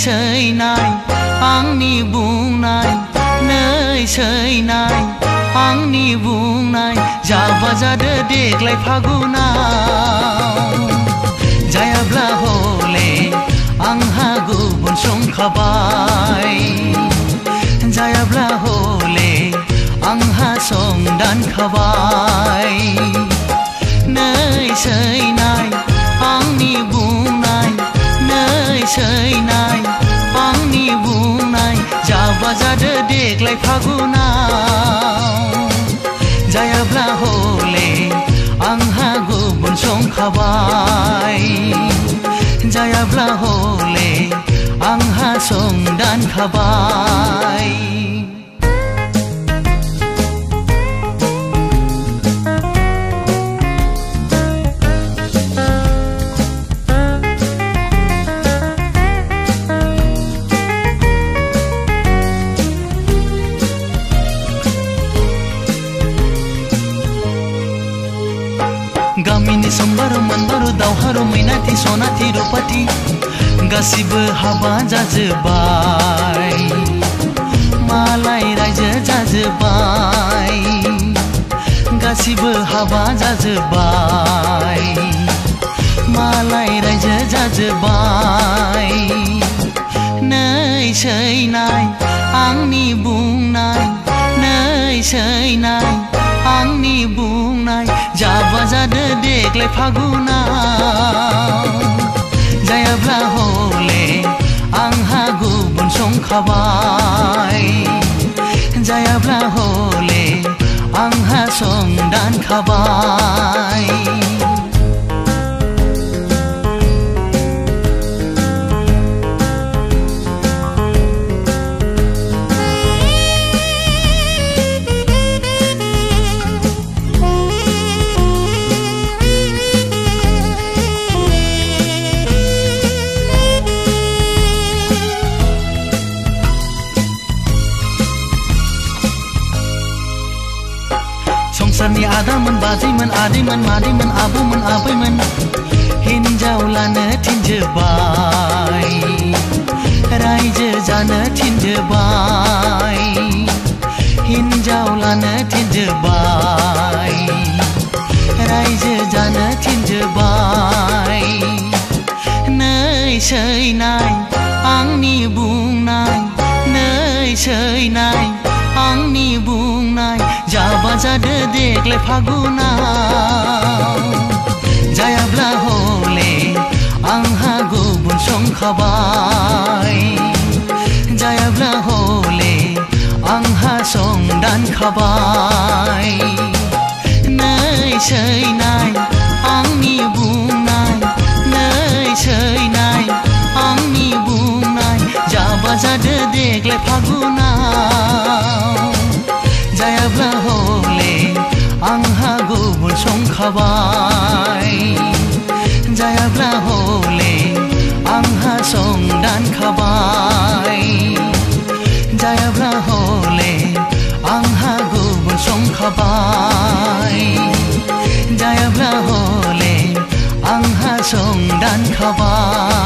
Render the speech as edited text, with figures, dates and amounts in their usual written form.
सैनाय आंनि बुंनाय नै सैनाय आंनि बुंनाय जाबा जादो देग्लाय फागुनाव जायाब्ला हले आंहा गुबुन संखाबाय जायाब्ला हले आंहा सं दानखाबाय नै सैनाय आंनि बुंनाय नै सैनाय आंनि बुंनाय जाबा जादो देग्लाय फागुनाव जायाब्ला हले आंहा गुबुन संखाबाय जायाब्ला हले आंहा सं दानखाबाय गामिनि सम्बारु मोनबारु दावहारु मैनाथि सनाथि रुपाथि गासिबो हाबा जाजोब्बाय मालाय रायजो जाजोब्बाय गासिबो हाबा जाजोब्बाय मालाय रायजो जाजोब्बाय नै सैनाय आंनि बुंनाय नै सैनाय आंनि बुंनाय जाबा जादो देग्लाय फागुनाव जायाब्ला हले आंहा गुबुन संखाबाय जायाब्ला हले आंहा सं दानखाबाय संसारनि आदामोन बाजैमोन आदैमोन मादैमोन आबौमोन आबैमोन हिन्जाव लानो थिनजोब्बाय रायजो जानो थिनजोब्बाय हिन्जाव लानो थिनजोब्बाय रायजो जानो थिनजोब्बाय नै सैनाय आंनि बुंनाय नै सैनाय आंनि बुंनाय जाबा जादो देग्लाय फागुनाव जायाब्ला हले आंहा गुबुन संखाबाय जायाब्ला हले आंहा सं दानखाबाय नै सैनाय आंनि बुंनाय नै सैनाय आंनि बुंनाय जाबा जादो देग्लाय फागुनाव जायाब्ला हले आंहा गुबुन संखाबाय जायाब्ला हले आंहा सं दानखाबाय जायाब्ला हले आंहा गुबुन संखाबाय जायाब्ला हले आंहा सं दानखाबाय